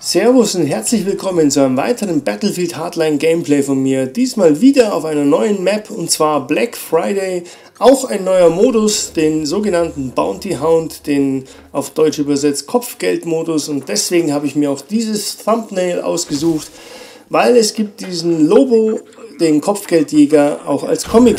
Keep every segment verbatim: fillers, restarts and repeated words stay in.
Servus und herzlich willkommen zu einem weiteren Battlefield Hardline Gameplay von mir. Diesmal wieder auf einer neuen Map und zwar Black Friday. Auch ein neuer Modus, den sogenannten Bounty Hound, den auf Deutsch übersetzt Kopfgeldmodus. Und deswegen habe ich mir auch dieses Thumbnail ausgesucht, weil es gibt diesen Lobo, den Kopfgeldjäger, auch als Comic.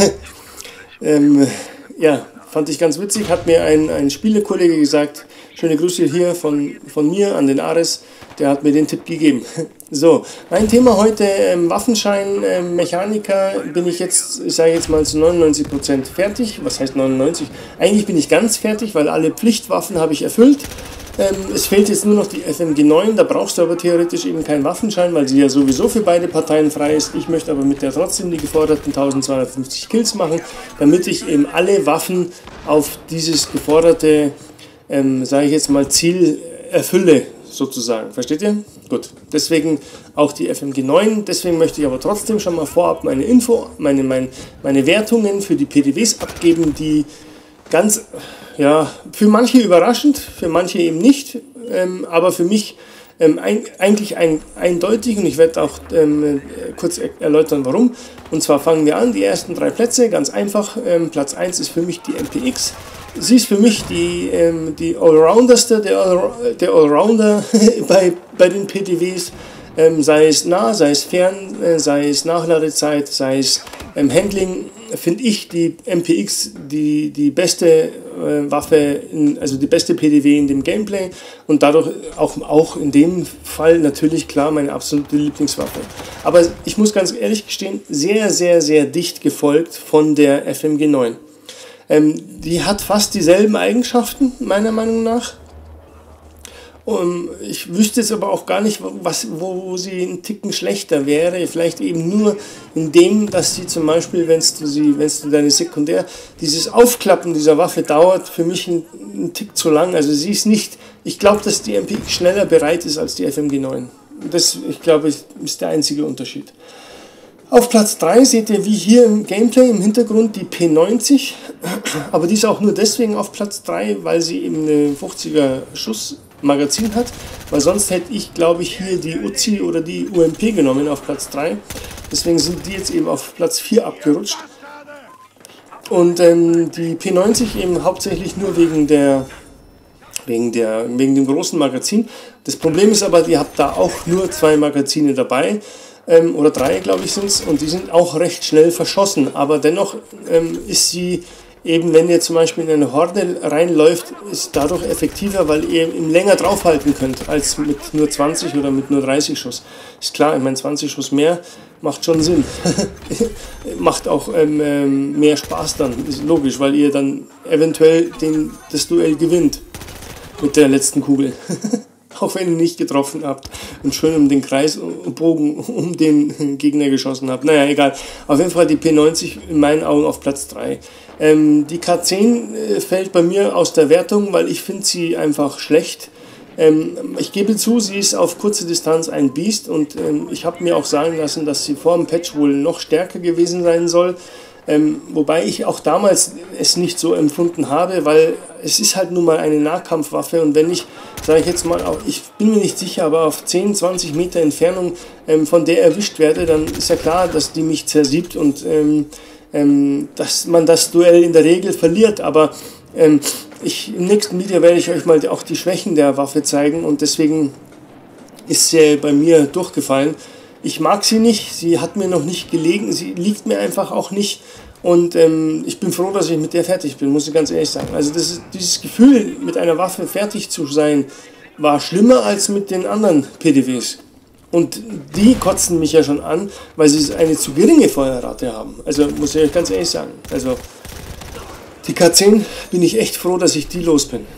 ähm, ja, fand ich ganz witzig, hat mir ein, ein Spielekollege gesagt. Schöne Grüße hier von, von mir an den Ares, der hat mir den Tipp gegeben. So, mein Thema heute, ähm, Waffenschein, ähm, Mechaniker, bin ich jetzt, ich sage jetzt mal zu neunundneunzig Prozent fertig. Was heißt neunundneunzig? Eigentlich bin ich ganz fertig, weil alle Pflichtwaffen habe ich erfüllt. Ähm, es fehlt jetzt nur noch die F M G neun, da brauchst du aber theoretisch eben keinen Waffenschein, weil sie ja sowieso für beide Parteien frei ist. Ich möchte aber mit der trotzdem die geforderten eintausendzweihundertfünfzig Kills machen, damit ich eben alle Waffen auf dieses geforderte Ähm, sage ich jetzt mal, Ziel erfülle, sozusagen. Versteht ihr? Gut. Deswegen auch die F M G neun. Deswegen möchte ich aber trotzdem schon mal vorab meine Info, meine, meine, meine Wertungen für die P D Ws abgeben, die ganz, ja, für manche überraschend, für manche eben nicht, ähm, aber für mich ähm, ein, eigentlich ein, eindeutig, und ich werde auch ähm, kurz er erläutern, warum. Und zwar fangen wir an, die ersten drei Plätze, ganz einfach. Ähm, Platz eins ist für mich die M P X. Sie ist für mich die, ähm, die Allrounderste, der, All der Allrounder bei, bei den P D Ws, ähm, sei es nah, sei es fern, äh, sei es Nachladezeit, sei es ähm, Handling, finde ich die M P X die, die beste äh, Waffe, in, also die beste P D W in dem Gameplay und dadurch auch, auch in dem Fall natürlich klar meine absolute Lieblingswaffe. Aber ich muss ganz ehrlich gestehen, sehr, sehr, sehr dicht gefolgt von der F M G neun. Ähm, die hat fast dieselben Eigenschaften, meiner Meinung nach. Um, ich wüsste jetzt aber auch gar nicht, was, wo, wo sie einen Ticken schlechter wäre. Vielleicht eben nur in dem, dass sie zum Beispiel, wenn du sie, wenn du deine Sekundär, dieses Aufklappen dieser Waffe dauert für mich einen, einen Tick zu lang. Also sie ist nicht, ich glaube, dass die M P X schneller bereit ist als die F M G neun. Das, ich glaube, ist der einzige Unterschied. Auf Platz drei seht ihr wie hier im Gameplay im Hintergrund die P neunzig, aber die ist auch nur deswegen auf Platz drei, weil sie eben eine fünfziger Schuss Magazin hat, weil sonst hätte ich, glaube ich, hier die Uzi oder die U M P genommen auf Platz drei, deswegen sind die jetzt eben auf Platz vier abgerutscht und ähm, die P neunzig eben hauptsächlich nur wegen der Wegen, der, wegen dem großen Magazin. Das Problem ist aber, ihr habt da auch nur zwei Magazine dabei. Ähm, oder drei, glaube ich, sind es, und die sind auch recht schnell verschossen, aber dennoch ähm, ist sie eben, wenn ihr zum Beispiel in eine Horde reinläuft, ist dadurch effektiver, weil ihr eben länger draufhalten könnt, als mit nur zwanzig oder mit nur dreißig Schuss. Ist klar, ich meine, zwanzig Schuss mehr macht schon Sinn. Macht auch ähm, mehr Spaß dann, ist logisch, weil ihr dann eventuell den, das Duell gewinnt mit der letzten Kugel. Auch wenn ihr nicht getroffen habt und schön um den Kreis und Bogen um den Gegner geschossen habt. Naja, egal. Auf jeden Fall die P neunzig in meinen Augen auf Platz drei. Ähm, die K zehn äh, fällt bei mir aus der Wertung, weil ich finde sie einfach schlecht. Ähm, ich gebe zu, sie ist auf kurze Distanz ein Biest und ähm, ich habe mir auch sagen lassen, dass sie vor dem Patch wohl noch stärker gewesen sein soll. Ähm, wobei ich auch damals es nicht so empfunden habe, weil es ist halt nun mal eine Nahkampfwaffe und wenn ich, sage ich jetzt mal, auch, ich bin mir nicht sicher, aber auf zehn, zwanzig Meter Entfernung ähm, von der erwischt werde, dann ist ja klar, dass die mich zersiebt und ähm, ähm, dass man das Duell in der Regel verliert, aber ähm, ich, im nächsten Video werde ich euch mal auch die Schwächen der Waffe zeigen und deswegen ist sie bei mir durchgefallen. Ich mag sie nicht, sie hat mir noch nicht gelegen, sie liegt mir einfach auch nicht und ähm, ich bin froh, dass ich mit der fertig bin, muss ich ganz ehrlich sagen. Also das ist, dieses Gefühl, mit einer Waffe fertig zu sein, war schlimmer als mit den anderen P D Ws. Und die kotzen mich ja schon an, weil sie eine zu geringe Feuerrate haben. Also muss ich euch ganz ehrlich sagen. Also die K zehn bin ich echt froh, dass ich die los bin.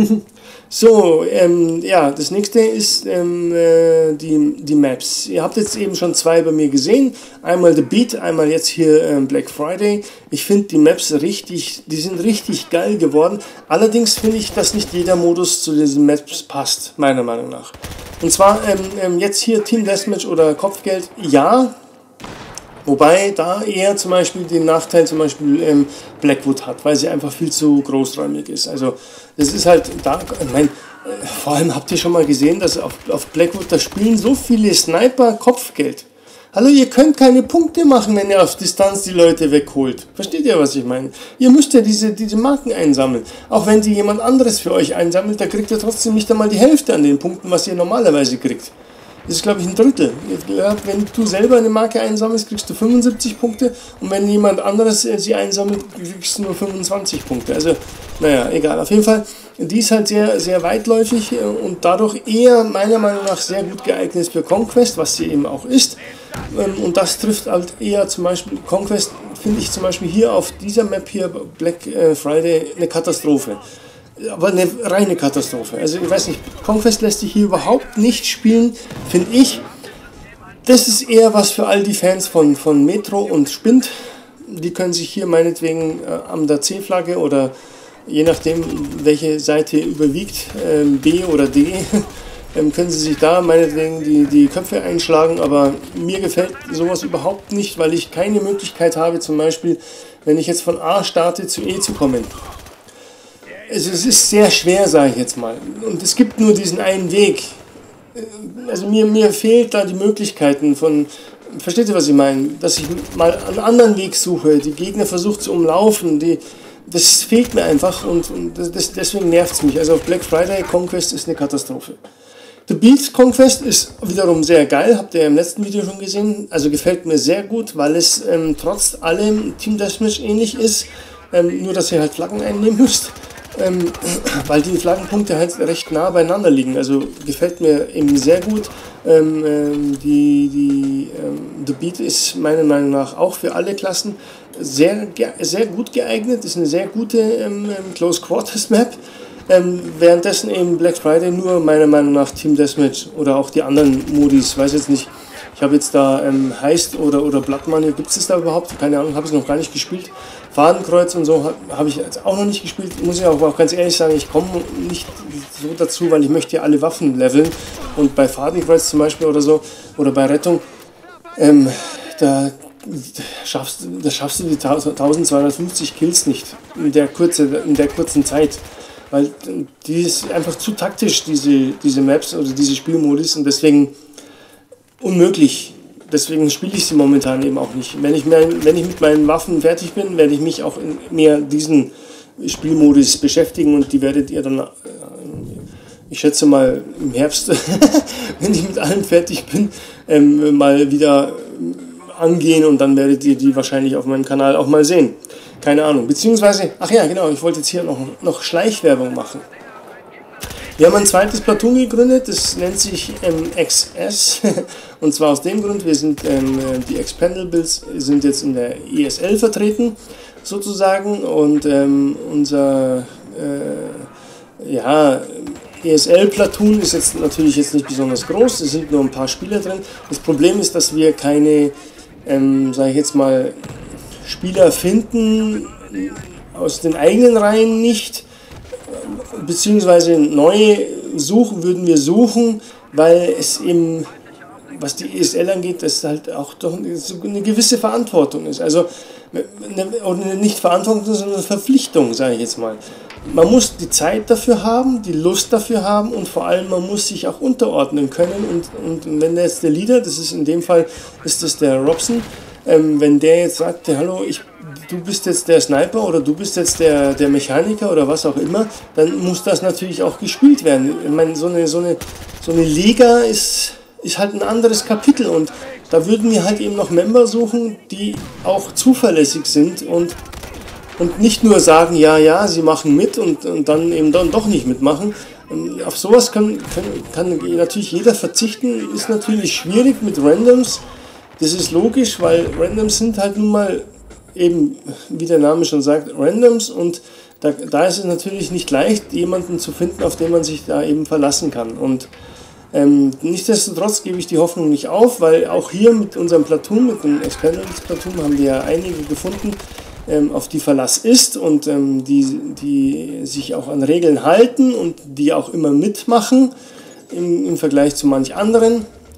So, ähm, ja, das nächste ist ähm, äh, die, die Maps. Ihr habt jetzt eben schon zwei bei mir gesehen. Einmal The Beat, einmal jetzt hier ähm, Black Friday. Ich finde die Maps richtig, die sind richtig geil geworden. Allerdings finde ich, dass nicht jeder Modus zu diesen Maps passt, meiner Meinung nach. Und zwar ähm, ähm, jetzt hier Team Deathmatch oder Kopfgeld, ja. Wobei da eher zum Beispiel den Nachteil zum Beispiel ähm, Blackwood hat, weil sie einfach viel zu großräumig ist. Also das ist halt da, ich meine, äh, vor allem habt ihr schon mal gesehen, dass auf, auf Blackwood, da spielen so viele Sniper Kopfgeld. Hallo, ihr könnt keine Punkte machen, wenn ihr auf Distanz die Leute wegholt. Versteht ihr, was ich meine? Ihr müsst ja diese, diese Marken einsammeln. Auch wenn sie jemand anderes für euch einsammelt, da kriegt ihr trotzdem nicht einmal die Hälfte an den Punkten, was ihr normalerweise kriegt. Das ist, glaube ich, ein Drittel. Wenn du selber eine Marke einsammelst, kriegst du fünfundsiebzig Punkte und wenn jemand anderes sie einsammelt, kriegst du nur fünfundzwanzig Punkte. Also, naja, egal. Auf jeden Fall, die ist halt sehr, sehr weitläufig und dadurch eher meiner Meinung nach sehr gut geeignet für Conquest, was sie eben auch ist. Und das trifft halt eher zum Beispiel, Conquest finde ich zum Beispiel hier auf dieser Map hier, Black Friday, eine Katastrophe. Aber eine reine Katastrophe. Also ich weiß nicht, Conquest lässt sich hier überhaupt nicht spielen, finde ich. Das ist eher was für all die Fans von, von Metro und Spind. Die können sich hier meinetwegen äh, an der C-Flagge oder je nachdem, welche Seite überwiegt, äh, B oder D, äh, können sie sich da meinetwegen die, die Köpfe einschlagen. Aber mir gefällt sowas überhaupt nicht, weil ich keine Möglichkeit habe, zum Beispiel, wenn ich jetzt von A starte, zu E zu kommen. Also es ist sehr schwer, sage ich jetzt mal. Und es gibt nur diesen einen Weg. Also mir, mir fehlt da die Möglichkeiten von, versteht ihr, was ich meine? Dass ich mal einen anderen Weg suche, die Gegner versuche zu umlaufen, die, das fehlt mir einfach und, und das, deswegen nervt es mich. Also auf Black Friday Conquest ist eine Katastrophe. The Beat Conquest ist wiederum sehr geil, habt ihr im letzten Video schon gesehen. Also gefällt mir sehr gut, weil es ähm, trotz allem Team Deathmatch ähnlich ist, ähm, nur dass ihr halt Flaggen einnehmen müsst. Ähm, weil die Flaggenpunkte halt recht nah beieinander liegen. Also gefällt mir eben sehr gut. Ähm, ähm, die, die, ähm, The Beat ist meiner Meinung nach auch für alle Klassen sehr, sehr gut geeignet. Ist eine sehr gute ähm, Close Quarters Map. Ähm, währenddessen eben Black Friday nur meiner Meinung nach Team Deathmatch oder auch die anderen Modis. Weiß jetzt nicht. Ich habe jetzt da ähm, Heist oder, oder Blood Money. Gibt es das da überhaupt? Keine Ahnung, habe ich noch gar nicht gespielt. Fadenkreuz und so habe hab ich jetzt auch noch nicht gespielt. Muss ich auch, auch ganz ehrlich sagen, ich komme nicht so dazu, weil ich möchte ja alle Waffen leveln. Und bei Fadenkreuz zum Beispiel oder so, oder bei Rettung, ähm, da, da, schaffst, da schaffst du die eintausendzweihundertfünfzig Kills nicht in der, Kurze, in der kurzen Zeit. Weil die ist einfach zu taktisch, diese, diese Maps oder diese Spielmodis, und deswegen unmöglich. Deswegen spiele ich sie momentan eben auch nicht. Wenn ich, mehr, wenn ich mit meinen Waffen fertig bin, werde ich mich auch in mehr diesen Spielmodus beschäftigen und die werdet ihr dann, äh, ich schätze mal im Herbst, wenn ich mit allem fertig bin, ähm, mal wieder angehen und dann werdet ihr die wahrscheinlich auf meinem Kanal auch mal sehen. Keine Ahnung. Beziehungsweise, ach ja, genau, ich wollte jetzt hier noch, noch Schleichwerbung machen. Wir haben ein zweites Platoon gegründet, das nennt sich ähm, X S und zwar aus dem Grund, wir sind ähm, die Expendables sind jetzt in der E S L vertreten sozusagen und ähm, unser äh, ja, E S L-Platoon ist jetzt natürlich jetzt nicht besonders groß, es sind nur ein paar Spieler drin. Das Problem ist, dass wir keine, ähm, sage ich jetzt mal, Spieler finden aus den eigenen Reihen nicht, beziehungsweise neu suchen würden wir suchen, weil es eben, was die E S L angeht, das halt auch doch eine gewisse Verantwortung ist. Also eine, oder nicht Verantwortung, sondern eine Verpflichtung, sage ich jetzt mal. Man muss die Zeit dafür haben, die Lust dafür haben und vor allem man muss sich auch unterordnen können. Und, und wenn jetzt der Leader, das ist in dem Fall ist das der Robson, ähm, wenn der jetzt sagt, hallo, ich du bist jetzt der Sniper oder du bist jetzt der, der Mechaniker oder was auch immer, dann muss das natürlich auch gespielt werden. Ich meine, so eine, so eine, so eine Liga ist, ist halt ein anderes Kapitel und da würden wir halt eben noch Member suchen, die auch zuverlässig sind und, und nicht nur sagen, ja, ja, sie machen mit und, und dann eben dann doch nicht mitmachen. Und auf sowas kann, kann, kann natürlich jeder verzichten, ist natürlich schwierig mit Randoms. Das ist logisch, weil Randoms sind halt nun mal eben, wie der Name schon sagt, Randoms und da, da ist es natürlich nicht leicht, jemanden zu finden, auf den man sich da eben verlassen kann. Und ähm, nichtsdestotrotz gebe ich die Hoffnung nicht auf, weil auch hier mit unserem Platoon, mit dem Expendables Platoon, haben wir ja einige gefunden, ähm, auf die Verlass ist und ähm, die, die sich auch an Regeln halten und die auch immer mitmachen im, im Vergleich zu manch anderen.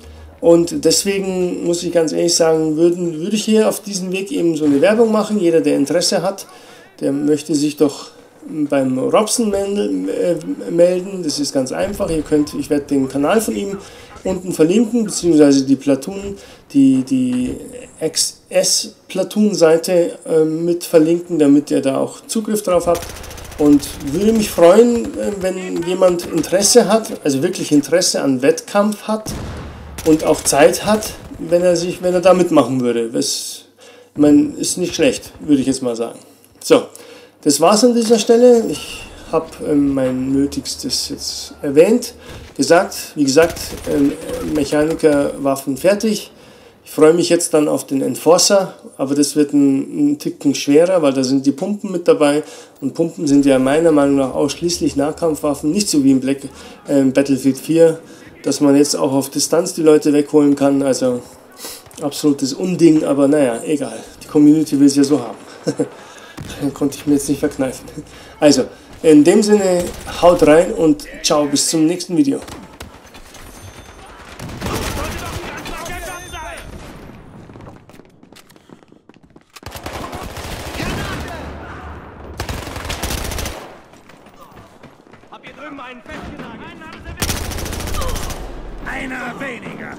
Und deswegen muss ich ganz ehrlich sagen, würden, würde ich hier auf diesem Weg eben so eine Werbung machen. Jeder, der Interesse hat, der möchte sich doch beim Robson melden. Das ist ganz einfach. Ihr könnt, ich werde den Kanal von ihm unten verlinken, beziehungsweise die Platoon, die, die X S-Platoon-Seite äh, mit verlinken, damit ihr da auch Zugriff drauf habt. Und würde mich freuen, wenn jemand Interesse hat, also wirklich Interesse an Wettkampf hat und auch Zeit hat, wenn er sich, wenn er da mitmachen würde. Das, ich meine, ist nicht schlecht, würde ich jetzt mal sagen. So, das war's an dieser Stelle. Ich habe ähm, mein Nötigstes jetzt erwähnt, gesagt. Wie gesagt, ähm, Mechanikerwaffen fertig. Ich freue mich jetzt dann auf den Enforcer, aber das wird ein, ein Ticken schwerer, weil da sind die Pumpen mit dabei und Pumpen sind ja meiner Meinung nach ausschließlich Nahkampfwaffen, nicht so wie in Black, äh, Battlefield vier, dass man jetzt auch auf Distanz die Leute wegholen kann, also absolutes Unding, aber naja, egal, die Community will es ja so haben. Konnte ich mir jetzt nicht verkneifen. Also, in dem Sinne, haut rein und ciao, bis zum nächsten Video. Habt ihr drüben einen festgenagelt? Einen haben sie weg! Einer weniger!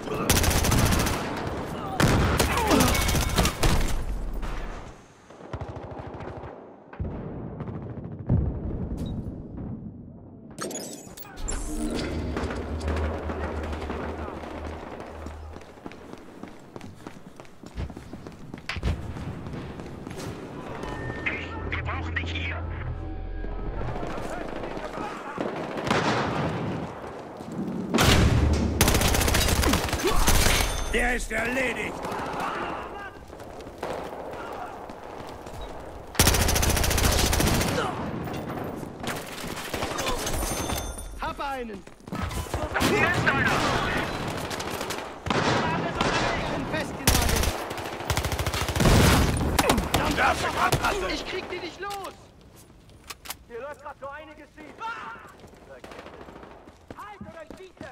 Wir brauchen dich hier! Der ist erledigt! Hab einen! Hier ist einer! Festgenagelt! Ich krieg die nicht los! Hier läuft grad so einiges schief! Halt oder ich schieße!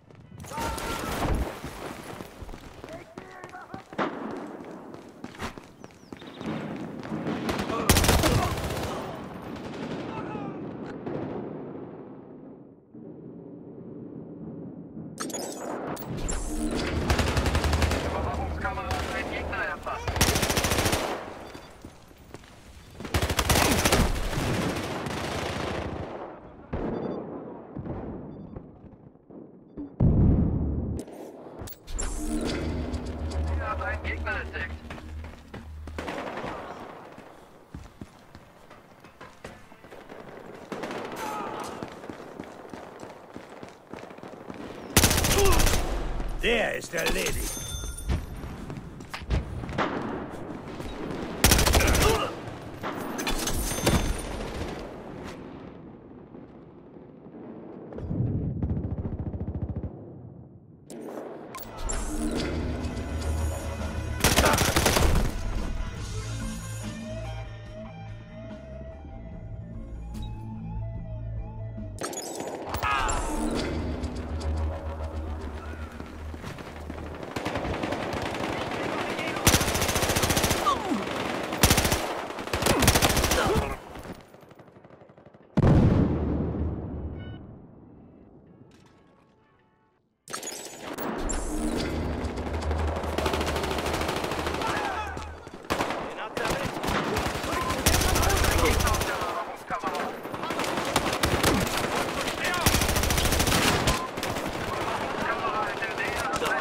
Überwachungskamera hat einen Gegner erfasst. Er hat einen Gegner entdeckt. Der ist erledigt.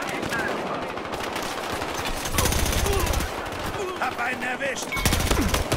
Hab einen erwischt!